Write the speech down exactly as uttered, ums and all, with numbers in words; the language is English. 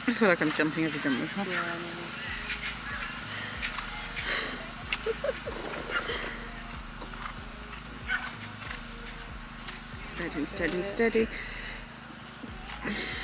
I feel like I'm jumping every jump with her. Yeah, I know. Steady, steady, steady.